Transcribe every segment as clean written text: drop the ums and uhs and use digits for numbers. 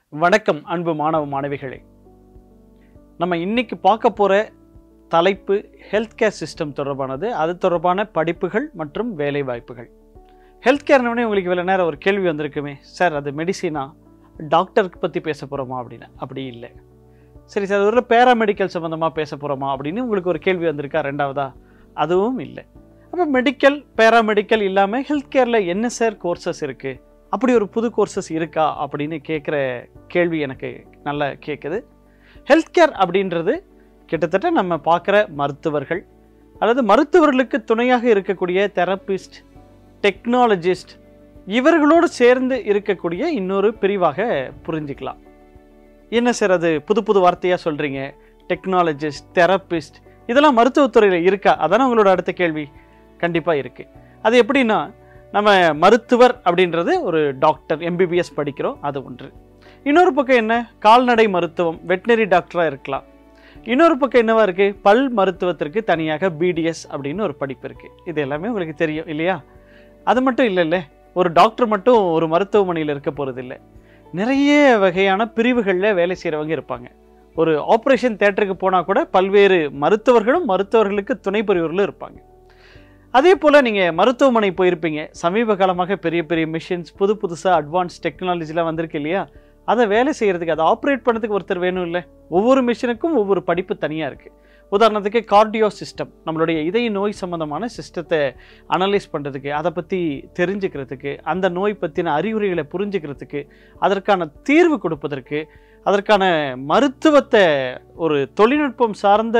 வணக்கம் அன்பு மாணவ மாணவிகளே. நம்ம இன்னைக்கு பார்க்க போற தலைப்பு ஹெல்த் கேர் சிஸ்டம் தொடர்பானது. அது தொடர்பான படிப்புகள் மற்றும் வேலை வாய்ப்புகள். ஹெல்த் கேர்னே உங்களுக்கு இவ்வளோ நேரம் ஒரு கேள்வி வந்திருக்குமே, சார் அது மெடிசினா, டாக்டருக்கு பற்றி பேச போகிறோமா அப்படின்னு. அப்படி இல்லை. சரி சார், ஒரு பேராமெடிக்கல் சம்மந்தமாக பேச போகிறோமா அப்படின்னு உங்களுக்கு ஒரு கேள்வி வந்திருக்கா ரெண்டாவதா? அதுவும் இல்லை. அப்போ மெடிக்கல் பேராமெடிக்கல் இல்லாமல் ஹெல்த் கேரில் என்ன சார் கோர்சஸ் இருக்குது, அப்படி ஒரு புது கோர்சஸ் இருக்கா அப்படின்னு கேட்குற கேள்வி எனக்கு நல்லா கேட்குது. ஹெல்த் கேர் அப்படின்றது கிட்டத்தட்ட நம்ம பார்க்குற மருத்துவர்கள் அல்லது மருத்துவர்களுக்கு துணையாக இருக்கக்கூடிய தெரபிஸ்ட், டெக்னாலஜிஸ்ட், இவர்களோடு சேர்ந்து இருக்கக்கூடிய இன்னொரு பிரிவாக புரிஞ்சிக்கலாம். என்ன சார் அது புது புது வார்த்தையாக சொல்கிறீங்க, டெக்னாலஜிஸ்ட், தெரபிஸ்ட், இதெல்லாம் மருத்துவத்துறையில் இருக்கா? அதானே உங்களோட அடுத்த கேள்வி. கண்டிப்பாக இருக்குது. அது எப்படின்னா, நம்ம மருத்துவர் அப்படின்றது ஒரு டாக்டர், எம்பிபிஎஸ் படிக்கிறோம், அது ஒன்று. இன்னொரு பக்கம் என்ன, கால்நடை மருத்துவம், வெட்டினரி டாக்டராக இருக்கலாம். இன்னொரு பக்கம் என்னவா இருக்குது, பல் மருத்துவத்திற்கு தனியாக பிடிஎஸ் அப்படின்னு ஒரு படிப்பு இருக்குது. இது எல்லாமே உங்களுக்கு தெரியும் இல்லையா? அது மட்டும் இல்லைல்ல, ஒரு டாக்டர் மட்டும் ஒரு மருத்துவமனையில் இருக்க போகிறது இல்லை. நிறைய வகையான பிரிவுகளில் வேலை செய்கிறவங்க இருப்பாங்க. ஒரு ஆப்ரேஷன் தியேட்டருக்கு போனால் கூட பல்வேறு மருத்துவர்களும் மருத்துவர்களுக்கு துணை புரிவர்களும் இருப்பாங்க. அதே போல் நீங்கள் மருத்துவமனை போயிருப்பீங்க. சமீப காலமாக பெரிய பெரிய மிஷின்ஸ், புதுசாக அட்வான்ஸ் டெக்னாலஜிலாம் வந்திருக்கு இல்லையா? அதை வேலை செய்கிறதுக்கு, அதை ஆப்ரேட் பண்ணுறதுக்கு ஒருத்தர் வேணும் இல்லை? ஒவ்வொரு மிஷினுக்கும் ஒவ்வொரு படிப்பு தனியாக இருக்குது. உதாரணத்துக்கு கார்டியோ சிஸ்டம், நம்மளுடைய இதய நோய் சம்மந்தமான சிஸ்டத்தை அனலைஸ் பண்ணுறதுக்கு, அதை பற்றி தெரிஞ்சுக்கிறதுக்கு, அந்த நோய் பற்றின அறிகுறிகளை புரிஞ்சுக்கிறதுக்கு, அதற்கான தீர்வு கொடுப்பதற்கு, அதற்கான மருத்துவத்தை ஒரு தொழில்நுட்பம் சார்ந்த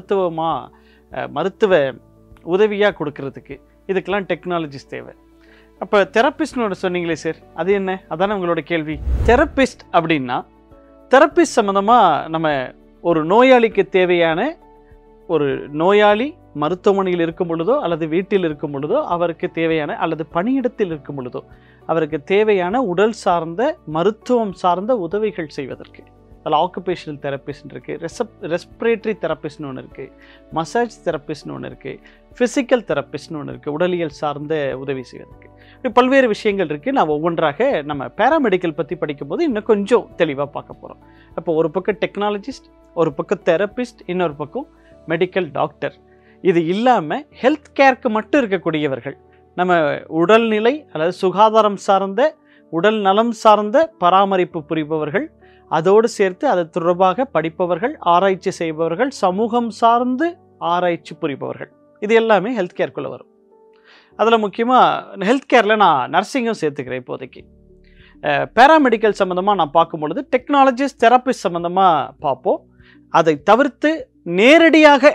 மருத்துவ உதவியாக கொடுக்கறதுக்கு, இதுக்கெல்லாம் டெக்னாலஜிஸ் தேவை. அப்போ தெரப்பிஸ்ட்னு ஒன்று சொன்னீங்களே சார், அது என்ன? அதானே உங்களோட கேள்வி. தெரப்பிஸ்ட் அப்படின்னா, தெரப்பிஸ்ட் சம்மந்தமாக நம்ம ஒரு நோயாளிக்கு தேவையான, ஒரு நோயாளி மருத்துவமனையில் இருக்கும் பொழுதோ அல்லது வீட்டில் இருக்கும் பொழுதோ அவருக்கு தேவையான, அல்லது பணியிடத்தில் இருக்கும் பொழுதோ அவருக்கு தேவையான உடல் சார்ந்த மருத்துவம் சார்ந்த உதவிகள் செய்வதற்கு, அதில் ஆக்குபேஷனல் தெரப்பிஸ்ட் இருக்குது, ரெஸ்பிரேட்டரி தெரப்பிஸ்ட்னு ஒன்று இருக்குது, மசாஜ் தெரப்பிஸ்ட்னு ஒன்று இருக்குது, ஃபிசிக்கல் தெரப்பிஸ்ட்னு ஒன்று இருக்குது, உடலியல் சார்ந்த உதவி செய்வதற்கு. இப்படி பல்வேறு விஷயங்கள் இருக்குது. நான் ஒவ்வொன்றாக நம்ம பேராமெடிக்கல் பற்றி படிக்கும்போது இன்னும் கொஞ்சம் தெளிவாக பார்க்க போகிறோம். அப்போ ஒரு பக்கம் டெக்னாலஜிஸ்ட், ஒரு பக்கம் தெரப்பிஸ்ட், இன்னொரு பக்கம் மெடிக்கல் டாக்டர். இது இல்லாமல் ஹெல்த் கேருக்கு மட்டும் இருக்கக்கூடியவர்கள், நம்ம உடல்நிலை அல்லது சுகாதாரம் சார்ந்த, உடல் நலம் சார்ந்த பராமரிப்பு புரிபவர்கள், அதோடு சேர்த்து அது தொடர்பாக படிப்பவர்கள், ஆராய்ச்சி செய்பவர்கள், சமூகம் சார்ந்து ஆராய்ச்சி புரிபவர்கள், இது எல்லாமே ஹெல்த் கேருக்குள்ளே வரும். அதில் முக்கியமாக ஹெல்த் கேரில் நான் நர்சிங்கும் சேர்த்துக்கிறேன் இப்போதைக்கு. பேராமெடிக்கல் சம்மந்தமாக நான் பார்க்கும்பொழுது டெக்னாலஜிஸ்ட், தெரப்பிஸ்ட் சம்மந்தமாக பார்ப்போம். அதை தவிர்த்து நேரடியாக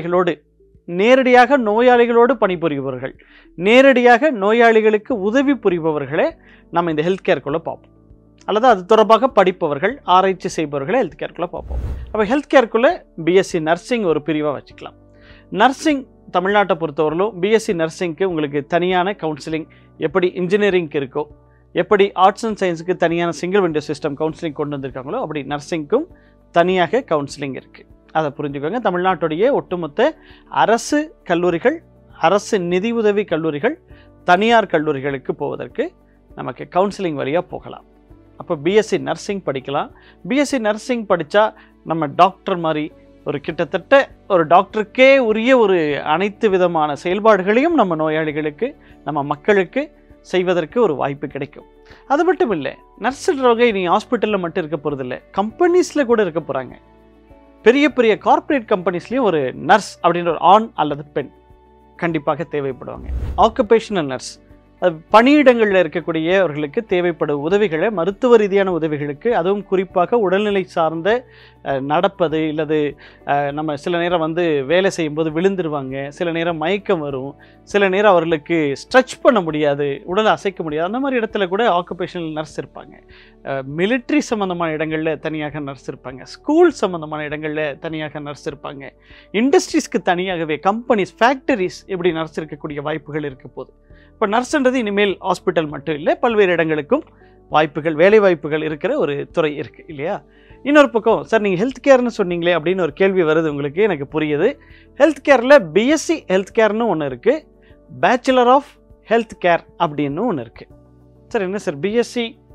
நோயாளிகளோடு பணிபுரிபவர்கள், நேரடியாக நோயாளிகளுக்கு உதவி புரிபவர்களே நம்ம இந்த ஹெல்த் கேருக்குள்ளே பார்ப்போம். அல்லது அது தொடர்பாக படிப்பவர்கள், ஆராய்ச்சி செய்பவர்களை ஹெல்த் கேருக்குள்ளே பார்ப்போம். அப்போ ஹெல்த் கேருக்குள்ளே பிஎஸ்சி நர்சிங் ஒரு பிரிவாக வச்சுக்கலாம். நர்சிங் தமிழ்நாட்டை பொறுத்தவரையிலும் பிஎஸ்சி நர்சிங்க்கு உங்களுக்கு தனியான கவுன்சிலிங், எப்படி இன்ஜினியரிங்க்கு இருக்கோ, எப்படி ஆர்ட்ஸ் அண்ட் சயின்ஸுக்கு தனியான சிங்கிள் விண்டோ சிஸ்டம் கவுன்சிலிங் கொண்டு வந்திருக்காங்களோ, அப்படி நர்சிங்க்கும் தனியாக கவுன்சிலிங் இருக்குது. அதை புரிஞ்சுக்கோங்க. தமிழ்நாட்டுடைய ஒட்டுமொத்த அரசு கல்லூரிகள், அரசு நிதி உதவி கல்லூரிகள், தனியார் கல்லூரிகளுக்கு போவதற்கு நமக்கு கவுன்சிலிங் வழியாக போகலாம். அப்போ பிஎஸ்சி நர்சிங் படிக்கலாம். பிஎஸ்சி நர்சிங் படித்தா நம்ம டாக்டர் மாதிரி ஒரு கிட்டத்தட்ட ஒரு டாக்டருக்கே உரிய ஒரு அனைத்து விதமான செயல்பாடுகளையும் நம்ம நோயாளிகளுக்கு, நம்ம மக்களுக்கு செய்வதற்கு ஒரு வாய்ப்பு கிடைக்கும். அது மட்டும் இல்லை, நர்ஸுன்றவங்க நீ ஹாஸ்பிட்டலில் மட்டும் இருக்க போகிறதில்ல, கம்பெனிஸில் கூட இருக்க போகிறாங்க. பெரிய பெரிய கார்ப்பரேட் கம்பெனிஸ்லேயும் ஒரு நர்ஸ் அப்படின்ற ஒரு ஆண் அல்லது பெண் கண்டிப்பாக தேவைப்படுவாங்க. ஆக்குபேஷனல் நர்ஸ், பணியிடங்களில் இருக்கக்கூடியவர்களுக்கு தேவைப்படும் உதவிகளை, மருத்துவ ரீதியான உதவிகளுக்கு, அதுவும் குறிப்பாக உடல்நிலை சார்ந்த நடப்பது, இல்லது நம்ம சில நேரம் வேலை செய்யும்போது விழுந்துருவாங்க, சில நேரம் மயக்கம் வரும், சில நேரம் அவர்களுக்கு ஸ்ட்ரெச் பண்ண முடியாது, உடலை அசைக்க முடியாது, அந்த மாதிரி இடத்துல கூட ஆக்குபேஷனல் நர்ஸ் இருப்பாங்க. மிலிட்ரி சம்மந்தமான இடங்களில் தனியாக நர்ஸ் இருப்பாங்க, ஸ்கூல் சம்மந்தமான இடங்களில் தனியாக நர்ஸ் இருப்பாங்க, இண்டஸ்ட்ரீஸ்க்கு தனியாகவே, கம்பெனிஸ், ஃபேக்டரிஸ், இப்படி நர்ஸ் இருக்கக்கூடிய வாய்ப்புகள் இருக்க போது. இப்போ நர்ஸ்ன்றது இனிமேல் ஹாஸ்பிட்டல் மட்டும் இல்லை, பல்வேறு இடங்களுக்கும் வாய்ப்புகள், வேலை வாய்ப்புகள் இருக்கிற ஒரு துறை இருக்குது இல்லையா? இன்னொரு பக்கம், சார் நீங்கள் ஹெல்த் கேர்னு சொன்னீங்களே அப்படின்னு ஒரு கேள்வி வருது உங்களுக்கு. எனக்கு புரியுது. ஹெல்த் கேரில் பிஎஸ்சி ஹெல்த் கேர்னு ஒன்று இருக்குது, பேச்சுலர் ஆஃப் ஹெல்த் கேர் அப்படின்னு ஒன்று இருக்குது. சார் என்ன sir BSc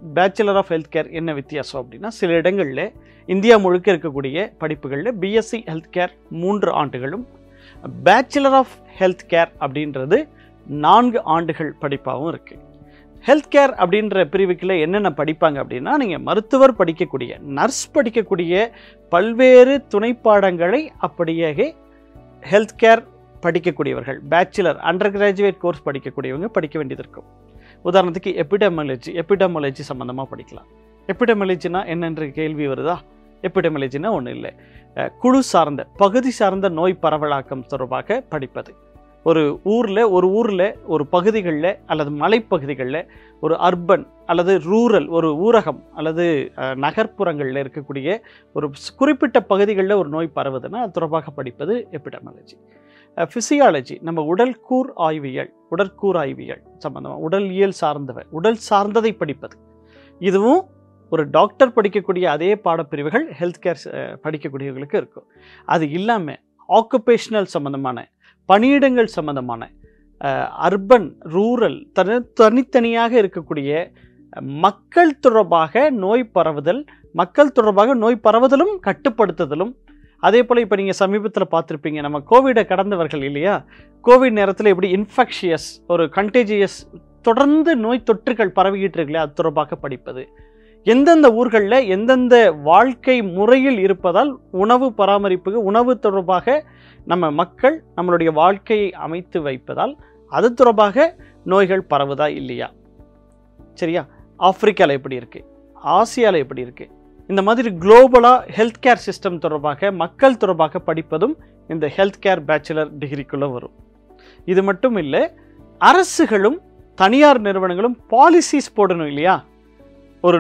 bachelor of health care என்ன வித்தியாசம் அப்படின்னா, சில இடங்களில் இந்தியா முழுக்க இருக்கக்கூடிய படிப்புகளில் பிஎஸ்சி ஹெல்த் கேர் 3 ஆண்டுகளும், பேச்சுலர் ஆஃப் ஹெல்த் கேர் அப்படின்றது 4 ஆண்டுகள் படிப்பாகவும் இருக்குது. ஹெல்த் கேர் அப்படின்ற பிரிவுக்குள்ள என்னென்ன படிப்பாங்க அப்படின்னா, நீங்கள் மருத்துவர் படிக்கக்கூடிய, நர்ஸ் படிக்கக்கூடிய பல்வேறு துணைப்பாடங்களை அப்படியே ஹெல்த் கேர் படிக்கக்கூடியவர்கள், பேச்சுலர் அண்டர் கிராஜுவேட் கோர்ஸ் படிக்கக்கூடியவங்க படிக்க வேண்டியது இருக்கும். உதாரணத்துக்கு எபிடெமாலஜி சம்மந்தமாக படிக்கலாம். எபிடெமாலஜினா என்னென்ற கேள்வி வருதா? எபிடெமாலஜினா ஒன்றும் இல்லை, குழு சார்ந்த பகுதி சார்ந்த நோய் பரவலாக்கம் தொடர்பாக படிப்பது. ஒரு ஊரில் ஒரு பகுதிகளில் அல்லது மலைப்பகுதிகளில் ஒரு அர்பன் அல்லது ரூரல் ஒரு ஊரகம் அல்லது நகர்ப்புறங்களில் இருக்கக்கூடிய ஒரு குறிப்பிட்ட பகுதிகளில் ஒரு நோய் பரவுதுன்னா அது தொடர்பாக படிப்பது எபிடெமாலஜி. ஃபிசியாலஜி நம்ம உடற்கூறு ஆய்வியல் சம்பந்தமாக உடல் சார்ந்ததை படிப்பது. இதுவும் ஒரு டாக்டர் படிக்கக்கூடிய அதே பாடப்பிரிவுகள் ஹெல்த் கேர் படிக்கக்கூடியவர்களுக்கு இருக்கும். அது இல்லாமல் ஆக்குபேஷனல் சம்பந்தமான பணியிடங்கள் சம்பந்தமான அர்பன் ரூரல் தனித்தனியாக இருக்கக்கூடிய மக்கள் தொடர்பாக நோய் பரவுதலும் கட்டுப்படுத்துதலும். அதே போல் இப்போ நீங்கள் சமீபத்தில் பார்த்துருப்பீங்க, நம்ம கோவிடை கடந்தவர்கள் இல்லையா? கோவிட் நேரத்தில் எப்படி இன்ஃபெக்ஷியஸ் ஒரு கண்டேஜியஸ் தொடர்ந்து நோய் தொற்றுகள் பரவிக்கிட்டு இருக்குல்லையா, அது தொடர்பாக படிப்பது. எந்தெந்த ஊர்களில் எந்தெந்த வாழ்க்கை முறையில் இருப்பதால் உணவு தொடர்பாக நம்ம மக்கள் நம்மளுடைய வாழ்க்கையை அமைத்து வைப்பதால் அது தொடர்பாக நோய்கள் பரவுதா இல்லையா, சரியா? ஆப்பிரிக்காவில் எப்படி இருக்குது, ஆசியாவில் எப்படி இருக்குது, இந்த மாதிரி குளோபலாக ஹெல்த் கேர் சிஸ்டம் தொடர்பாக மக்கள் தொடர்பாக படிப்பதும் இந்த ஹெல்த் கேர் பேச்சுலர் டிகிரிக்குள்ளே வரும். இது மட்டும் இல்லை, அரசுகளும் தனியார் நிறுவனங்களும் பாலிசிஸ் போடணும் இல்லையா? ஒரு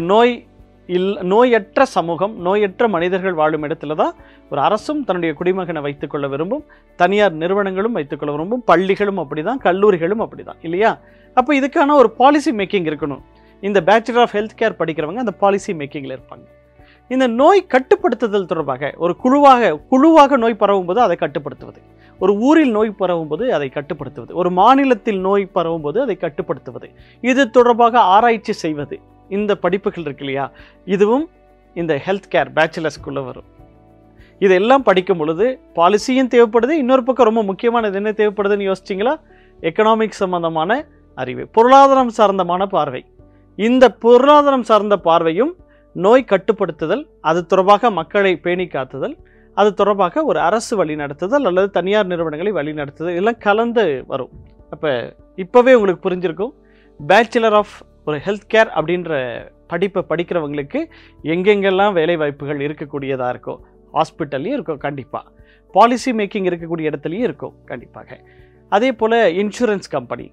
நோயற்ற சமூகம், நோயற்ற மனிதர்கள் வாழும் இடத்துல தான் ஒரு அரசும் தன்னுடைய குடிமகனை வைத்துக்கொள்ள விரும்பும், தனியார் நிறுவனங்களும் வைத்துக்கொள்ள விரும்பும், பள்ளிகளும் அப்படி தான், கல்லூரிகளும் அப்படி தான் இல்லையா? அப்போ இதுக்கான ஒரு பாலிசி மேக்கிங் இருக்கணும். இந்த பேச்சுலர் ஆஃப் ஹெல்த் கேர் படிக்கிறவங்க அந்த பாலிசி மேக்கிங்கில் இருப்பாங்க. இந்த நோய் கட்டுப்படுத்துதல் தொடர்பாக ஒரு குழுவாக நோய் பரவும் போது அதை கட்டுப்படுத்துவது, ஒரு ஊரில் நோய் பரவும் போது அதை கட்டுப்படுத்துவது, ஒரு மாநிலத்தில் நோய் பரவும் போது அதை கட்டுப்படுத்துவது, இது தொடர்பாக ஆராய்ச்சி செய்வது, இந்த படிப்புகள் இருக்கு இல்லையா, இதுவும் இந்த ஹெல்த் கேர் பேச்சுலர்ஸ்குள்ளே வரும். இதெல்லாம் படிக்கும் பொழுது பாலிசியும் தேவைப்படுது. இன்னொரு பக்கம் ரொம்ப முக்கியமானது என்ன தேவைப்படுதுன்னு யோசிச்சிங்களா? எக்கனாமிக்ஸ் சம்பந்தமான அறிவு, பொருளாதாரம் சார்ந்தமான பார்வை. இந்த பொருளாதாரம் சார்ந்த பார்வையும் நோய் கட்டுப்படுத்துதல், அது தொடர்பாக மக்களை பேணி காத்துதல், அது தொடர்பாக ஒரு அரசு வழி நடத்துதல் அல்லது தனியார் நிறுவனங்களை வழி நடத்துதல், எல்லாம் கலந்து வரும். இப்போவே உங்களுக்கு புரிஞ்சிருக்கும், பேச்சுலர் ஆஃப் ஒரு ஹெல்த் கேர் அப்படின்ற படிப்பை படிக்கிறவங்களுக்கு எங்கெங்கெல்லாம் வேலை வாய்ப்புகள் இருக்கக்கூடியதாக இருக்கோ, ஹாஸ்பிட்டல்லையும் இருக்கும் கண்டிப்பாக, பாலிசி மேக்கிங் இருக்கக்கூடிய இடத்துலையும் இருக்கும் கண்டிப்பாக. அதே போல் insurance company,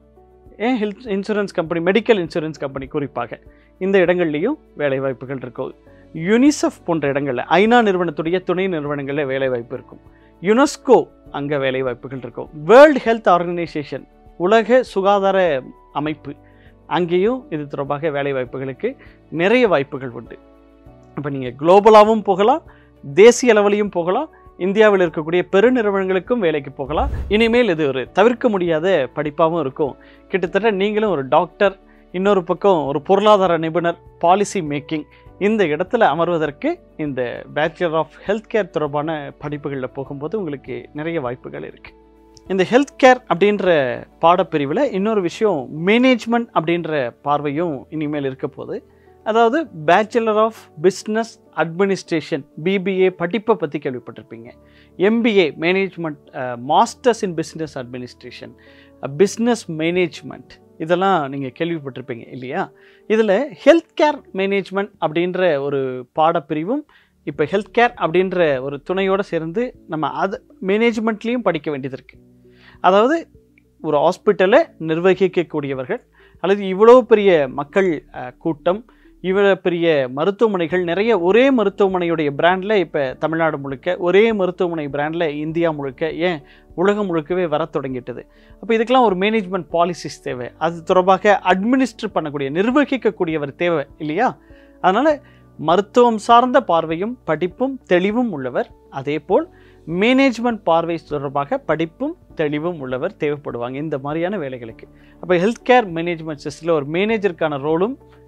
insurance company, medical insurance company குறிப்பாக இந்த இடங்கள்லையும் வேலை வாய்ப்புகள் இருக்கும். யுனிசெஃப் போன்ற இடங்களில், ஐநா நிறுவனத்துடைய துணை நிறுவனங்களில் வேலை வாய்ப்பு இருக்கும். யுனெஸ்கோ அங்கே வேலை வாய்ப்புகள் இருக்கும். வேர்ல்டு ஹெல்த் ஆர்கனைசேஷன், உலக சுகாதார அமைப்பு, அங்கேயும் இது தொடர்பாக வேலை வாய்ப்புகளுக்கு நிறைய வாய்ப்புகள் உண்டு. இப்போ நீங்கள் குளோபலாகவும் போகலாம், தேசிய அளவிலையும் போகலாம், இந்தியாவில் இருக்கக்கூடிய பெருநிறுவனங்களுக்கும் வேலைக்கு போகலாம். இனிமேல் இது ஒரு தவிர்க்க முடியாத படிப்பாகவும் இருக்கும். கிட்டத்தட்ட நீங்களும் ஒரு டாக்டர், இன்னொரு பக்கம் ஒரு பொருளாதார நிபுணர், பாலிசி மேக்கிங், இந்த இடத்துல அமர்வதற்கு இந்த பேச்சுலர் ஆஃப் ஹெல்த் கேர் தொடர்பான படிப்புகளில் போகும்போது உங்களுக்கு நிறைய வாய்ப்புகள் இருக்குது. இந்த ஹெல்த் கேர் அப்படின்ற பாடப்பிரிவில் இன்னொரு விஷயம், மேனேஜ்மெண்ட் அப்படின்ற பார்வையும் இனிமேல் இருக்க போது. அதாவது bachelor of business administration, BBA படிப்பை பற்றி கேள்விப்பட்டிருப்பீங்க. MBA management, masters in business administration, business management, இதெல்லாம் நீங்கள் கேள்விப்பட்டிருப்பீங்க இல்லையா? இதில் ஹெல்த் கேர் மேனேஜ்மெண்ட் அப்படின்ற ஒரு பாடப்பிரிவும் இப்போ ஹெல்த் கேர் அப்படின்ற ஒரு துணையோடு சேர்ந்து நம்ம அது மேனேஜ்மெண்ட்லேயும் படிக்க வேண்டியது இருக்குது. அதாவது ஒரு ஹாஸ்பிட்டலை நிர்வகிக்கக்கூடியவர்கள் அல்லது இவ்வளோ பெரிய மக்கள் கூட்டம், இவ்வளோ பெரிய மருத்துவமனைகள், நிறைய ஒரே மருத்துவமனையுடைய பிராண்டில் இப்போ தமிழ்நாடு முழுக்க, ஒரே மருத்துவமனை பிராண்டில் இந்தியா முழுக்க, ஏன் உலகம் முழுக்கவே வர தொடங்கிட்டது. அப்போ இதுக்கெல்லாம் ஒரு மேனேஜ்மெண்ட் பாலிசிஸ் தேவை. அது தொடர்பாக அட்மினிஸ்டர் பண்ணக்கூடிய, நிர்வகிக்கக்கூடியவர் தேவை இல்லையா? அதனால் மருத்துவம் சார்ந்த பார்வையும் படிப்பும் தெளிவும் உள்ளவர், அதே போல் மேனேஜ்மெண்ட் பார்வை தொடர்பாக படிப்பும் தெளிவும் உள்ளவர் தேவைப்படுவாங்க இந்த மாதிரியான வேலைகளுக்கு. அப்போ ஹெல்த் கேர் மேனேஜ்மெண்ட் சிஸ்டத்தில் ஒரு மேனேஜருக்கான ரோலும்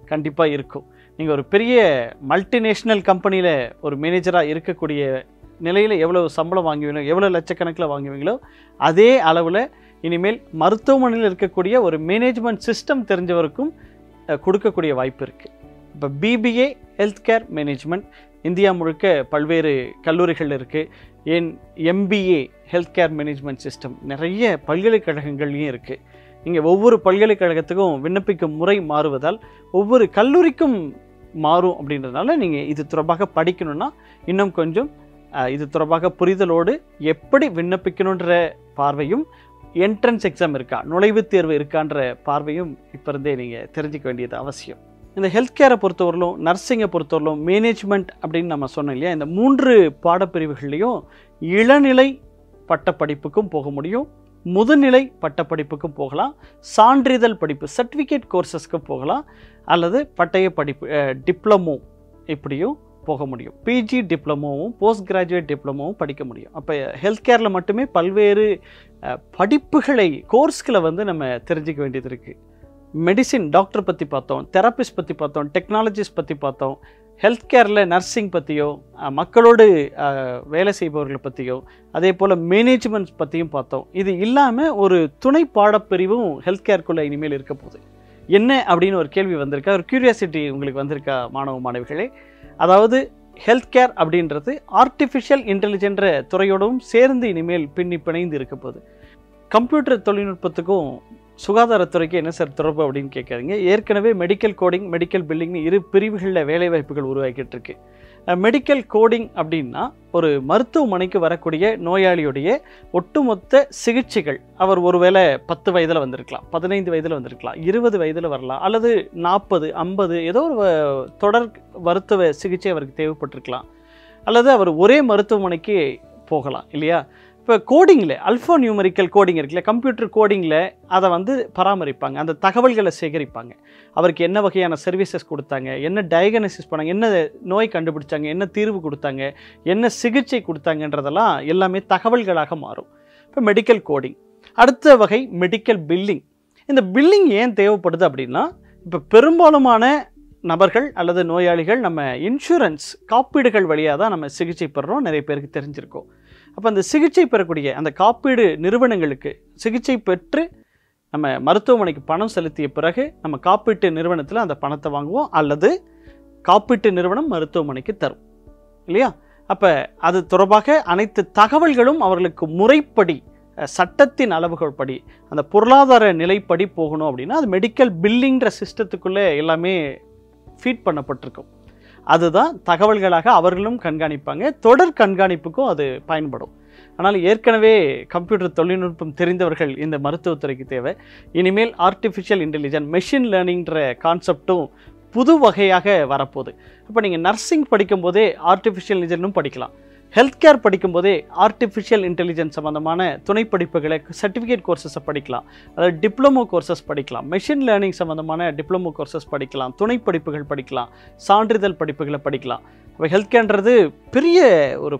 கண்டிப்பாக இருக்கும். நீங்கள் ஒரு பெரிய மல்டிநேஷ்னல் கம்பெனியில் ஒரு மேனேஜராக இருக்கக்கூடிய நிலையில் எவ்வளோ சம்பளம் வாங்குவீங்களோ, எவ்வளோ லட்சக்கணக்கில் வாங்குவீங்களோ, அதே அளவில் இனிமேல் மருத்துவமனையில் இருக்கக்கூடிய ஒரு மேனேஜ்மெண்ட் சிஸ்டம் தெரிஞ்சவருக்கும் கொடுக்கக்கூடிய வாய்ப்பு இருக்குது. இப்போ BBA health care management India முழுக்க பல்வேறு கல்லூரிகள் இருக்குது. ஏன் MBA health care management system நிறைய பல்கலைக்கழகங்கள்லையும் இருக்குது. நீங்கள் ஒவ்வொரு பல்கலைக்கழகத்துக்கும் விண்ணப்பிக்கும் முறை மாறுவதால் ஒவ்வொரு கல்லூரிக்கும் மாறும். அப்படின்றதுனால நீங்கள் இது தொடர்பாக படிக்கணும்னா இன்னும் கொஞ்சம் இது தொடர்பாக புரிதலோடு எப்படி விண்ணப்பிக்கணுன்ற பார்வையும், என்ட்ரன்ஸ் எக்ஸாம் இருக்கா, நுழைவுத் தேர்வு இருக்கான்ற பார்வையும் இப்போ இருந்தே நீங்கள் தெரிஞ்சிக்க வேண்டியது அவசியம். இந்த ஹெல்த் கேரை பொறுத்தவரையிலும், நர்சிங்கை பொறுத்தவரையிலும், மேனேஜ்மெண்ட் அப்படின்னு நம்ம சொன்னோம் இல்லையா, இந்த 3 பாடப்பிரிவுகள்லையும் இளநிலை பட்டப்படிப்புக்கும் போக முடியும், முதுநிலை பட்டப்படிப்புக்கும் போகலாம், சான்றிதழ் படிப்பு சர்டிஃபிகேட் கோர்சஸ்க்கு போகலாம், அல்லது பட்டய படிப்பு டிப்ளமோ இப்படியும் போக முடியும். பிஜி டிப்ளமோவும் போஸ்ட் கிராஜுவேட் டிப்ளமோவும் படிக்க முடியும். அப்போ ஹெல்த் கேரில் மட்டுமே பல்வேறு படிப்புகளை, கோர்ஸ்களை நம்ம தெரிஞ்சிக்க வேண்டியது இருக்குது. மெடிசின் டாக்டர் பற்றி பார்த்தோம், தெரபிஸ்ட் பற்றி பார்த்தோம், டெக்னாலஜிஸ்ட் பற்றி பார்த்தோம், ஹெல்த் கேரில் நர்சிங் பற்றியோ, மக்களோடு வேலை செய்பவர்களை பற்றியோ, அதே போல் மேனேஜ்மெண்ட்ஸ் பற்றியும் பார்த்தோம். இது இல்லாமல் ஒரு துணை பாடப்பிரிவும் ஹெல்த் கேருக்குள்ளே இனிமேல் இருக்க போகுது. என்ன அப்படின்னு ஒரு கேள்வி வந்திருக்கா, ஒரு கியூரியாசிட்டி உங்களுக்கு வந்திருக்கா மாணவ மாணவிகளே? அதாவது ஹெல்த் கேர் அப்படின்றது ஆர்டிஃபிஷியல் இன்டெலிஜென்ட் துறையோடவும் சேர்ந்து இனிமேல் பிணைந்து இருக்க போகுது. கம்ப்யூட்டர் தொழில்நுட்பத்துக்கும் சுகாதாரத்துறைக்கு என்ன சார் தொடர்பு அப்படின்னு கேட்காதீங்க. ஏற்கனவே மெடிக்கல் கோடிங், மெடிக்கல் பில்லிங்னு 2 பிரிவுகளில் வேலைவாய்ப்புகள் உருவாக்கிட்டு இருக்கு. மெடிக்கல் கோடிங் அப்படின்னா ஒரு மருத்துவமனைக்கு வரக்கூடிய நோயாளியுடைய ஒட்டுமொத்த சிகிச்சைகள், அவர் ஒருவேளை 10 வயதில் வந்திருக்கலாம், 15 வயதில் வந்திருக்கலாம், 20 வயதில் வரலாம், அல்லது 40, 50 ஏதோ ஒரு தொடர் மருத்துவ சிகிச்சை அவருக்கு தேவைப்பட்டிருக்கலாம், அல்லது அவர் ஒரே மருத்துவமனைக்கு போகலாம் இல்லையா. இப்போ கோடிங்கில் அல்ஃபா நியூமரிக்கல் கோடிங் இருக்குல்ல, கம்ப்யூட்டர் கோடிங்கில் அதை பராமரிப்பாங்க, அந்த தகவல்களை சேகரிப்பாங்க. அவருக்கு என்ன வகையான சர்வீசஸ் கொடுத்தாங்க, என்ன டயக்னோசிஸ் பண்ணாங்க, என்ன நோய் கண்டுபிடிச்சாங்க, என்ன தீர்வு கொடுத்தாங்க, என்ன சிகிச்சை கொடுத்தாங்கன்றதெல்லாம் எல்லாமே தகவல்களாக மாறும். இப்போ மெடிக்கல் கோடிங். அடுத்த வகை மெடிக்கல் பில்லிங். இந்த பில்லிங் ஏன் தேவைப்படுது அப்படின்னா, இப்போ பெரும்பாலுமான நபர்கள் அல்லது நோயாளிகள் நம்ம இன்சூரன்ஸ் காப்பீடுகள் வழியாக தான் நம்ம சிகிச்சை பெறுறோம், நிறைய பேருக்கு தெரிஞ்சிருக்கோம். அப்போ அந்த சிகிச்சை பெறக்கூடிய அந்த காப்பீடு நிறுவனங்களுக்கு சிகிச்சை பெற்று நம்ம மருத்துவமனைக்கு பணம் செலுத்திய பிறகு நம்ம காப்பீட்டு நிறுவனத்தில் அந்த பணத்தை வாங்குவோம், அல்லது காப்பீட்டு நிறுவனம் மருத்துவமனைக்கு தரும் இல்லையா. அப்போ அது தொடர்பாக அனைத்து தகவல்களும் அவர்களுக்கு முறைப்படி, சட்டத்தின் அளவுகள் படி, அந்த பொருளாதார நிலைப்படி போகணும் அப்படின்னா அது மெடிக்கல் பில்லிங்கிற சிஸ்டத்துக்குள்ளே எல்லாமே ஃபீட் பண்ணப்பட்டிருக்கும். அதுதான் தகவல்களாக அவர்களும் கண்காணிப்பாங்க, தொடர் கண்காணிப்புக்கும் அது பயன்படும். ஆனால் ஏற்கனவே கம்ப்யூட்டர் தொழில்நுட்பம் தெரிந்தவர்கள் இந்த மருத்துவத்துறைக்கு தேவை. இனிமேல் ஆர்டிஃபிஷியல் இன்டெலிஜென்ஸ், மெஷின் லேர்னிங்ன்ற கான்செப்டும் புது வகையாக வரப்போகுது. அப்போ நீங்கள் நர்சிங் படிக்கும்போதே ஆர்டிஃபிஷியல் இன்டெலிஜென்ஸும் படிக்கலாம், ஹெல்த் கேர் படிக்கும்போதே ஆர்டிஃபிஷியல் இன்டெலிஜென்ஸ் சம்மந்தமான துணை படிப்புகளை, சர்டிஃபிகேட் கோர்சஸை படிக்கலாம், அதாவது டிப்ளமோ கோர்சஸ் படிக்கலாம், மெஷின் லேர்னிங் சம்மந்தமான டிப்ளமோ கோர்சஸ் படிக்கலாம், துணை படிப்புகள் படிக்கலாம், சான்றிதழ் படிப்புகளை படிக்கலாம். இப்போ ஹெல்த் கேர்ன்றது பெரிய ஒரு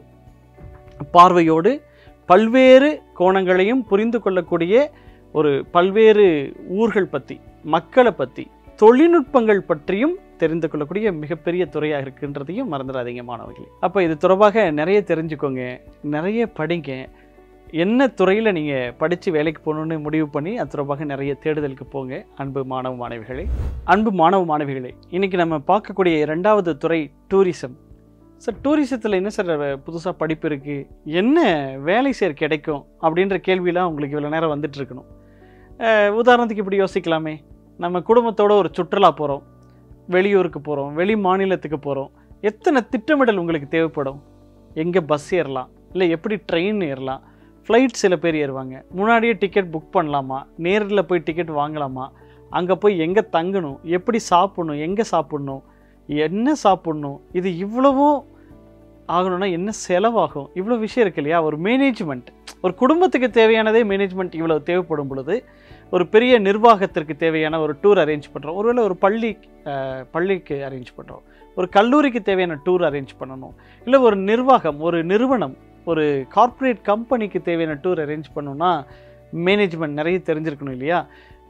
பார்வையோடு பல்வேறு கோணங்களையும் புரிந்து கொள்ளக்கூடிய ஒரு பல்வேறு ஊர்கள் பற்றி, மக்களை பற்றி, தொழில்நுட்பங்கள் பற்றியும் தெரிந்து கொள்ளக்கூடிய மிகப்பெரிய துறையாக இருக்குன்றதையும் மறந்துடாதீங்க மாணவர்களே. அப்போ இது தொடர்பாக நிறைய தெரிஞ்சுக்கோங்க, நிறைய படிங்க. என்ன துறையில் நீங்கள் படித்து வேலைக்கு போகணுன்னு முடிவு பண்ணி அது தொடர்பாக நிறைய தேடுதலுக்கு போங்க. அன்பு மாணவ மாணவிகளே, இன்றைக்கி நம்ம பார்க்கக்கூடிய 2வது துறை டூரிசம். சார், டூரிசத்தில் என்ன சார் புதுசாக படிப்பு இருக்குது, என்ன வேலை சார் கிடைக்கும் அப்படின்ற கேள்வியெலாம் உங்களுக்கு இவ்வளோ நேரம் வந்துட்டுருக்கணும். உதாரணத்துக்கு இப்படி யோசிக்கலாமே, நம்ம குடும்பத்தோடு ஒரு சுற்றுலா போகிறோம், வெளியூருக்கு போகிறோம், வெளி மாநிலத்துக்கு போகிறோம், எத்தனை திட்டமிடல் உங்களுக்கு தேவைப்படும். எங்கே பஸ் ஏறலாம், இல்லை எப்படி ட்ரெயின் ஏறலாம், ஃப்ளைட் சில பேர் ஏறுவாங்க, முன்னாடியே டிக்கெட் புக் பண்ணலாமா, நேரில் போய் டிக்கெட் வாங்கலாமா, அங்கே போய் எங்கே தங்கணும், எப்படி சாப்பிட்ணும், எங்கே சாப்பிட்ணும், என்ன சாப்பிட்ணும், இது இவ்வளவும் ஆகணும்னா என்ன செலவாகும், இவ்வளோ விஷயம் இருக்கு இல்லையா. ஒரு மேனேஜ்மெண்ட், ஒரு குடும்பத்துக்கு தேவையானதே மேனேஜ்மெண்ட் இவ்வளோ தேவைப்படும் பொழுது, ஒரு பெரிய நிர்வாகத்திற்கு தேவையான ஒரு டூர் அரேஞ்ச் பண்ணுறோம், ஒருவேளை ஒரு பள்ளிக்கு அரேஞ்ச் பண்ணுறோம், ஒரு கல்லூரிக்கு தேவையான டூர் அரேஞ்ச் பண்ணணும், இல்லை ஒரு நிர்வாகம், ஒரு நிறுவனம், ஒரு கார்ப்பரேட் கம்பெனிக்கு தேவையான டூர் அரேஞ்ச் பண்ணணும்னா மேனேஜ்மெண்ட் நிறைய தெரிஞ்சிருக்கணும் இல்லையா.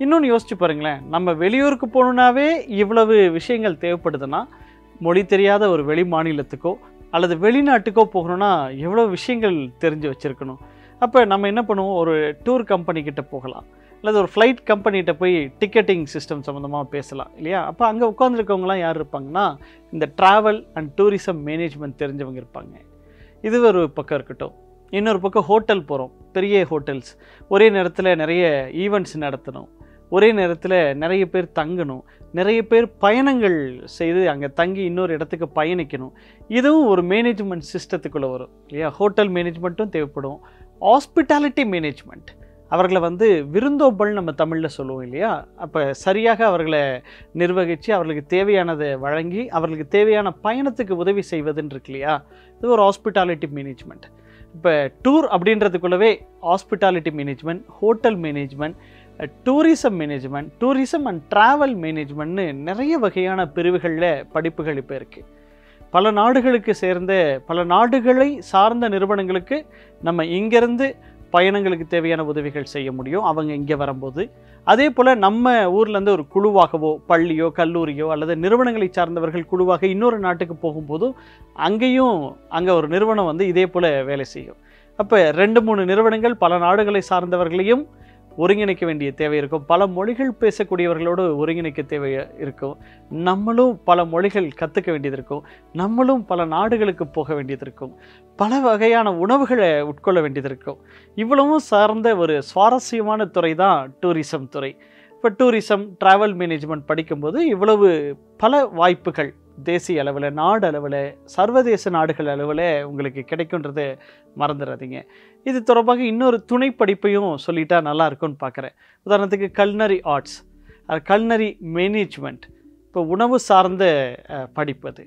இன்னொன்று யோசிச்சு பாருங்களேன், நம்ம வெளியூருக்கு போகணுன்னாவே இவ்வளவு விஷயங்கள் தேவைப்படுதுன்னா, மொழி தெரியாத ஒரு வெளி மாநிலத்துக்கோ அல்லது வெளிநாட்டுக்கோ போகணுன்னா எவ்வளோ விஷயங்கள் தெரிஞ்சு வச்சுருக்கணும். அப்போ நம்ம என்ன பண்ணுவோம், ஒரு டூர் கம்பெனிக்கிட்ட போகலாம், அல்லது ஒரு ஃப்ளைட் கம்பெனிகிட்ட போய் டிக்கெட்டிங் சிஸ்டம் சம்மந்தமாக பேசலாம் இல்லையா. அப்போ அங்கே உட்காந்துருக்கவங்களாம் யார் இருப்பாங்கன்னா, இந்த ட்ராவல் அண்ட் டூரிசம் மேனேஜ்மெண்ட் தெரிஞ்சவங்க இருப்பாங்க. இது ஒரு பக்கம் இருக்கட்டும். இன்னொரு பக்கம் ஹோட்டல் போகிறோம், பெரிய ஹோட்டல்ஸ், ஒரே நேரத்தில் நிறைய ஈவெண்ட்ஸ் நடத்தணும், ஒரே நேரத்தில் நிறைய பேர் தங்கணும், நிறைய பேர் பயணங்கள் செய்து அங்கே தங்கி இன்னொரு இடத்துக்கு பயணிக்கணும். இதுவும் ஒரு மேனேஜ்மெண்ட் சிஸ்டத்துக்குள்ளே வரும் இல்லையா. ஹோட்டல் மேனேஜ்மெண்ட்டும் தேவைப்படும். ஹாஸ்பிட்டாலிட்டி மேனேஜ்மெண்ட், அவர்களை விருந்தோம்பல் நம்ம தமிழில் சொல்லுவோம் இல்லையா. அப்போ சரியாக அவர்களை நிர்வகித்து அவர்களுக்கு தேவையானதை வழங்கி அவர்களுக்கு தேவையான பயணத்துக்கு உதவி செய்வதுன்னு இருக்கு இல்லையா. இது ஒரு ஹாஸ்பிட்டாலிட்டி மேனேஜ்மெண்ட். இப்போ டூர் அப்படின்றதுக்குள்ளவே hospitality management, hotel management, tourism management, tourism and travel மேனேஜ்மெண்ட்னு நிறைய வகையான பிரிவுகளில் படிப்புகள் இப்போ இருக்குது. பல நாடுகளுக்கு சேர்ந்த பல நாடுகளை சார்ந்த நிறுவனங்களுக்கு நம்ம இங்கேருந்து பயணங்களுக்கு தேவையான உதவிகள் செய்ய முடியும் அவங்க இங்கே வரும்போது. அதே போல் நம்ம ஊர்லேருந்து ஒரு குழுவாகவோ பள்ளியோ கல்லூரியோ அல்லது நிறுவனங்களை சார்ந்தவர்கள் குழுவாக இன்னொரு நாட்டுக்கு போகும்போதும் அங்கேயும் அங்கே ஒரு நிறுவனம் இதே போல் வேலை செய்யும். அப்போ 2-3 நிறுவனங்கள் பல நாடுகளை சார்ந்தவர்களையும் ஒருங்கிணைக்க வேண்டிய தேவை இருக்கும். பல மொழிகள் பேசக்கூடியவர்களோடு ஒருங்கிணைக்க தேவை இருக்கும். நம்மளும் பல மொழிகள் கற்றுக்க வேண்டியது இருக்கும். நம்மளும் பல நாடுகளுக்கு போக வேண்டியது இருக்கும். பல வகையான உணவுகளை உட்கொள்ள வேண்டியது இருக்கும். இவ்வளவும் சார்ந்த ஒரு சுவாரஸ்யமான துறை தான் டூரிசம் துறை. இப்போ டூரிசம் ட்ராவல் மேனேஜ்மெண்ட் படிக்கும்போது இவ்வளவு பல வாய்ப்புகள் தேசிய அளவில், நாடு அளவில், சர்வதேச நாடுகள் அளவில் உங்களுக்கு கிடைக்குன்றதை மறந்துடாதீங்க. இது தொடர்பாக இன்னொரு துணை படிப்பையும் சொல்லிட்டா நல்லா இருக்கும்னு பார்க்குறேன். உதாரணத்துக்கு கல்னரி ஆர்ட்ஸ், கல்னரி மேனேஜ்மெண்ட், இப்போ உணவு சார்ந்த படிப்பு. அது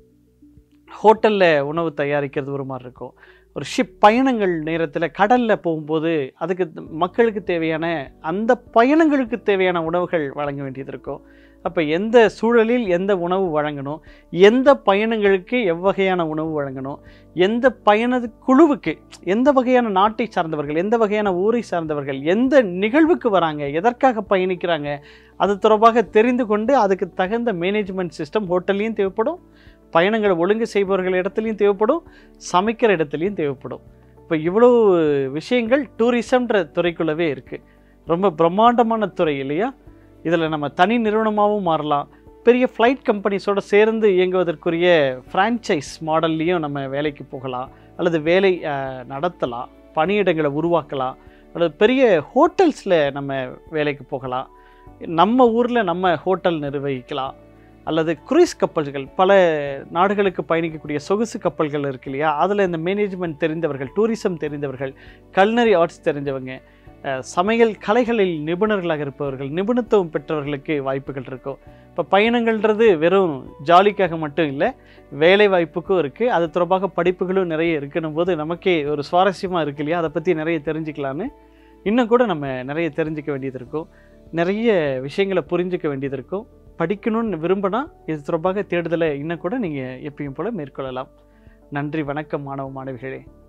ஹோட்டலில் உணவு தயாரிக்கிறது ஒரு மாதிரி இருக்கும். ஒரு ஷிப் பயணங்கள் நேரத்தில் கடலில் போகும்போது அதுக்கு மக்களுக்கு தேவையான அந்த பயணங்களுக்கு தேவையான உணவுகள் வழங்க வேண்டியது இருக்கும். அப்போ எந்த சூழலில் எந்த உணவு வழங்கணும், எந்த பயணங்களுக்கு எவ்வகையான உணவு வழங்கணும், எந்த பயண குழுவுக்கு எந்த வகையான நாட்டை சார்ந்தவர்கள், எந்த வகையான ஊரை சார்ந்தவர்கள், எந்த நிகழ்வுக்கு வராங்க, எதற்காக பயணிக்கிறாங்க, அது தொடர்பாக தெரிந்து கொண்டு அதுக்கு தகுந்த மேனேஜ்மெண்ட் சிஸ்டம் ஹோட்டல்லையும் தேவைப்படும், பயணங்களை ஒழுங்கு செய்பவர்கள் இடத்துலையும் தேவைப்படும், சமைக்கிற இடத்துலையும் தேவைப்படும். இப்போ இவ்வளோ விஷயங்கள் டூரிசம்ன்ற துறைக்குள்ளவே இருக்குது. ரொம்ப பிரம்மாண்டமான துறை இல்லையா. இதில் நம்ம தனி நிறுவனமாகவும் மாறலாம், பெரிய ஃப்ளைட் கம்பெனிஸோடு சேர்ந்து இயங்குவதற்குரிய ஃப்ரான்ச்சைஸ் மாடல்லையும் நம்ம வேலைக்கு போகலாம், அல்லது வேலை நடத்தலாம், பணியிடங்களை உருவாக்கலாம், அல்லது பெரிய ஹோட்டல்ஸில் நம்ம வேலைக்கு போகலாம், நம்ம ஊரில் நம்ம ஹோட்டல் நிர்வகிக்கலாம், அல்லது குரூஸ் கப்பல்கள், பல நாடுகளுக்கு பயணிக்கக்கூடிய சொகுசு கப்பல்கள் இருக்கு இல்லையா, அதில் இந்த மேனேஜ்மெண்ட் தெரிந்தவர்கள், டூரிசம் தெரிந்தவர்கள், கல்னரி ஆர்ட்ஸ் தெரிஞ்சவங்க, சமையல் கலைகளில் நிபுணர்களாக இருப்பவர்கள், நிபுணத்துவம் பெற்றவர்களுக்கு வாய்ப்புகள் இருக்கும். இப்போ பயணங்கள்ன்றது வெறும் ஜாலிக்காக மட்டும் இல்லை, வேலை வாய்ப்புக்கும் இருக்குது. அது தொடர்பாக படிப்புகளும் நிறைய இருக்குன்னும் போது நமக்கே ஒரு சுவாரஸ்யமாக இருக்கு இல்லையா. அதை பற்றி நிறைய தெரிஞ்சுக்கலான்னு இன்னும் கூட நம்ம நிறைய தெரிஞ்சிக்க வேண்டியது இருக்கும், நிறைய விஷயங்களை புரிஞ்சிக்க வேண்டியது இருக்கும். படிக்கணும்னு விரும்பினா இது தொடர்பாக தேடுதலை இன்னும் கூட நீங்கள் எப்பயும் போல் மேற்கொள்ளலாம். நன்றி, வணக்கம் மாணவ மாணவிகளே.